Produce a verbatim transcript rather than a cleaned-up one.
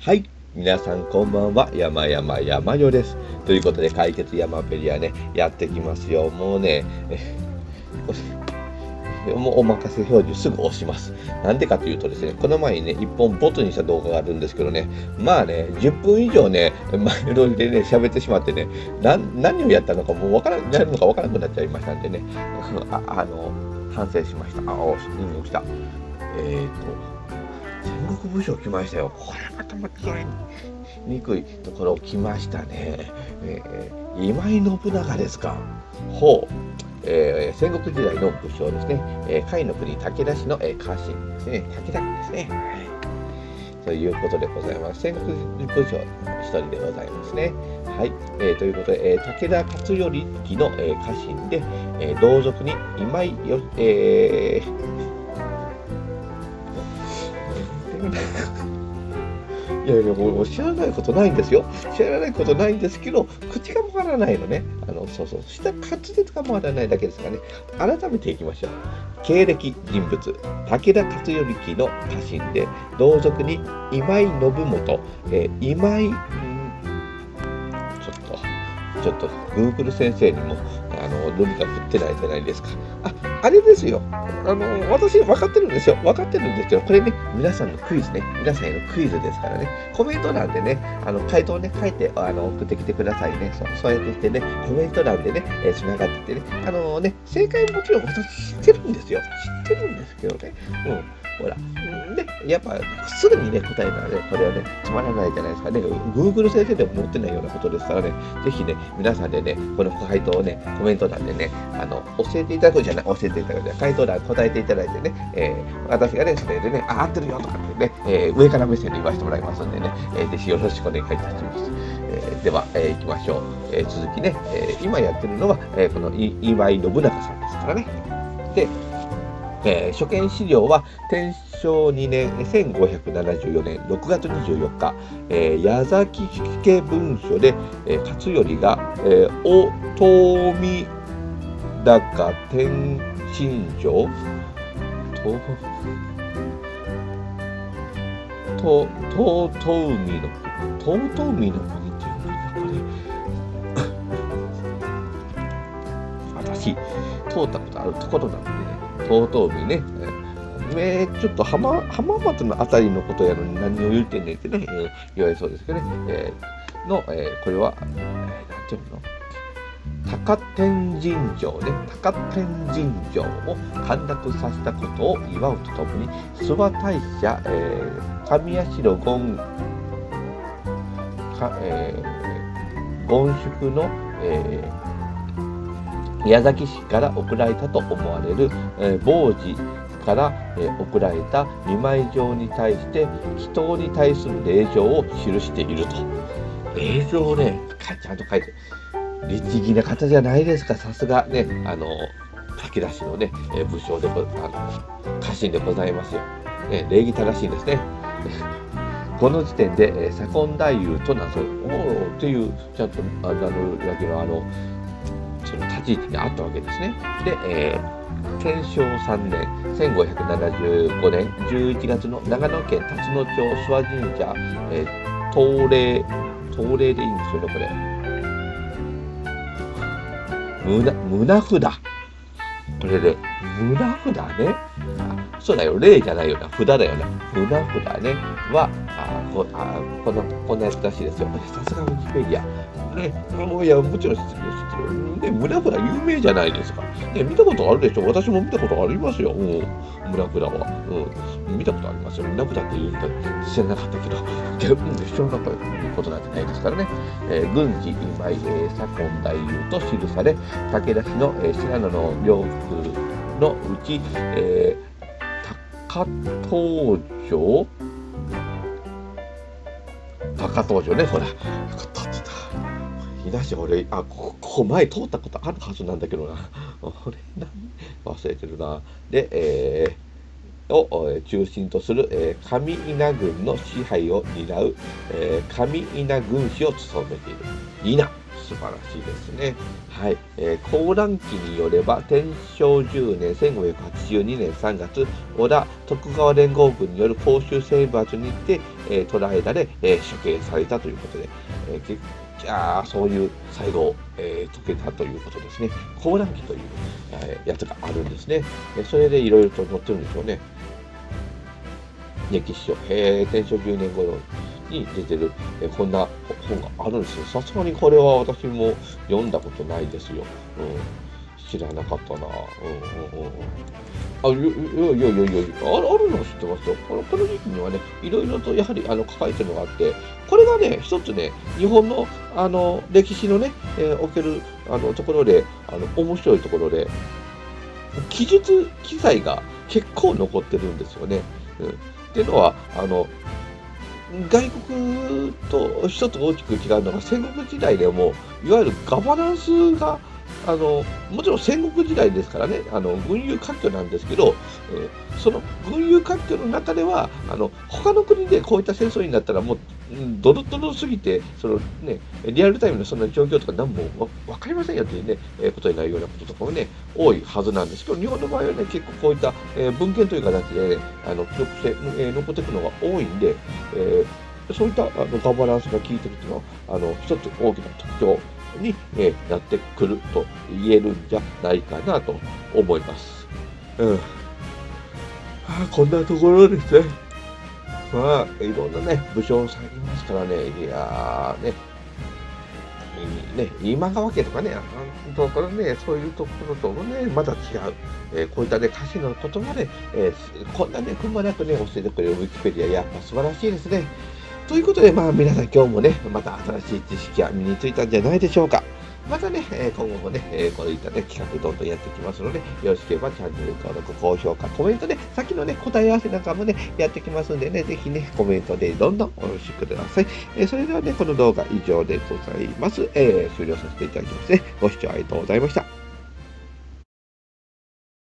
はい、皆さんこんばんは。山山山よです。ということで、解決山ペリアね、やってきますよ。もうね、えもうお任せ表示すぐ押します。なんでかというとですね、この前にね、一本ボツにした動画があるんですけどね、まあね、じゅっぷん以上ね、前乗りでね、喋ってしまってね、な何をやったのかもうわからん、やるのかわからなくなっちゃいましたんでね、あ、あの、反省しました。あ、お、うん、来た。えっと、戦国武将来ましたよ。これまた間違いにくいところ来ましたね。えー、今井信長ですか。ほう。えー、戦国時代の武将ですね。えー、甲斐の国武田氏の、えー、家臣ですね。武田家ですね。はい。ということでございます。戦国武将一人でございますね。はい。えー、ということで、えー、武田勝頼家の、えー、家臣で、えー、同族に今井よ、えーいやいや、もう知らないことないんですよ。知らないことないんですけど、口が回らないのね。あの、そうそう、下滑舌が回らないだけですからね。改めていきましょう。経歴人物、武田勝頼家の家臣で、同族に今井信元、えー、今井、んちょっと、ちょっと、Google 先生にも、あの、ルミが振ってないじゃないですか。あ、あれですよ。あの、私、分かってるんですよ。分かってるんですけど、これね、皆さんのクイズね。皆さんへのクイズですからね。コメント欄でね、あの、回答ね、書いて、あの、送ってきてくださいね。そう、そうやってしてね、コメント欄でね、えー、繋がってきてね。あのね、正解もちろん私知ってるんですよ。知ってるんですけどね。うん。ほら。で、やっぱ、すぐにね、答えたらね、これはね、つまらないじゃないですかね。Google 先生でも持ってないようなことですからね。ぜひね、皆さんでね、この回答をね、コメント欄でね、あの、教えていただくじゃない、教えていただくじゃない、回答欄答えていただいてね、えー、私がね、それでね、あ、合ってるよとかってね、えー、上から目線で言わせてもらいますんでね、えー、ぜひよろしくお願いいたします。えー、では、えー、行きましょう。えー、続きね、えー、今やってるのは、えー、この今井信長さんですからね。で、えー、初見資料は天正にねんせんごひゃくななじゅうよねんろくがつにじゅうよっか、えー、矢崎家文書で、えー、勝頼が、えー、お遠見高天心城とととと海のとうとう海の国っていうんだこれ私通ったことあるところなのでね、とうとう海ね、えー、ちょっと浜浜松のあたりのことやのに何を言ってんねんってね、えー、言われそうですけどね、えー、の、えー、これは、えー、なんていうの高天神城ね、高天神城を陥落させたことを祝うとともに、諏訪大社、えー、上社権、かえー、権宿の、えー、矢崎氏から送られたと思われる、えー、傍寺から、えー、送られた見舞状に対して祈祷に対する礼状を記していると。礼状ね、ちゃんと書いてる。律儀な方じゃないですか、さすがね、あの、武田氏のね、えー、武将でご、あの、家臣でございますよ。ね、礼儀正しいですね。この時点で、えー、左近大夫となそう、おーっていう、ちゃんと名乗るだけの、あの、その立ち位置にあったわけですね。で、えー、天正さんねん、せんごひゃくななじゅうごねんじゅういちがつの長野県辰野町諏訪神社、えー、東礼、東礼でいいんですよね、これ。胸、胸札。これで、胸札ね。あ、そうだよ、霊じゃないよな、札だよな。胸札ね。は、あこあこの、こんなやつらしいですよ。さすがウィキペディア。ね、もういや、もちろん知ってる、知ってる。ね、胸札有名じゃないですか。ね、見たことあるでしょ。私も見たことありますよ。うん、胸札は。うん、見たことありますよ。胸札って言うと知らなかったけど、でうん、知らなかったことなんてないですからね。えー、軍事今井、えー、左近大夫と記され、武田氏の、えー、信濃の領区のうち、えー、高東城高東城ね、ほら、よかったってた。東俺、あ、ここ前通ったことあるはずなんだけどな。俺、忘れてるな。で、えー、を中心とする、えー、上稲郡の支配を担う、えー、上稲郡司を務めている。稲、 素晴らしいですね。はい。えー、高蘭記によれば、天正じゅうねんせんごひゃくはちじゅうにねんさんがつ、織田徳川連合軍による甲州征伐にて、えー、捕らえられ、えー、処刑されたということで、えー、じゃあそういう最後を、えー、解けたということですね。高蘭記という、えー、やつがあるんですね。えー、それでいろいろと載ってるんでしょうね。歴史書、えー、天正じゅうねん頃に出てる、えー、こんな本があるんですよ。さすがにこれは私も読んだことないですよ。うん、知らなかったな。うんうんうん、あ、いやいやいやいやいや、あるあるのは知ってますよ。このこの時期にはね、いろいろとやはりあの書かれてるのがあって、これがね、一つね、日本のあの歴史のね、えー、おけるあのところで、あの面白いところで、記述記載が結構残ってるんですよね。うん、っていうのは、あの、外国と一つ大きく違うのが、戦国時代でも、いわゆるガバナンスが、あの、もちろん戦国時代ですからね、あの、群雄割拠なんですけど、えーその群雄割拠の中では、あの、他の国でこういった戦争になったら、もう、うんドロドロすぎて、そのね、リアルタイムのそんな状況とか何もわわかりませんよっていうね、えーことになるようなこととかもね、多いはずなんですけど、日本の場合はね、結構こういった、えー文献という形で、ね、あの、記録して、えー残っていくのが多いんで、えーそういったあのガバナンスが効いてるっていうのは、あの、一つ大きな特徴に、えーなってくると言えるんじゃないかなと思います。うん。あ、こんなところですね。まあ、いろんなね、武将さんいますからね、いやーね、いいね、今川家とかね、あのところね、そういうところともね、また違う、えーこういったね、歌詞の言葉で、えーすこんなね、くまなくね、教えてくれるウィキペディア、やっぱ素晴らしいですね。ということで、まあ、皆さん今日もね、また新しい知識が身についたんじゃないでしょうか。またね、えー今後もね、えーこういったね、企画どんどんやっていきますので、よろしければチャンネル登録、高評価、コメントで、さっきのね、答え合わせなんかもね、やってきますんでね、ぜひね、コメントでどんどんお寄せください。えーそれではね、この動画以上でございます。えー終了させていただきますね。ご視聴ありがとうございました。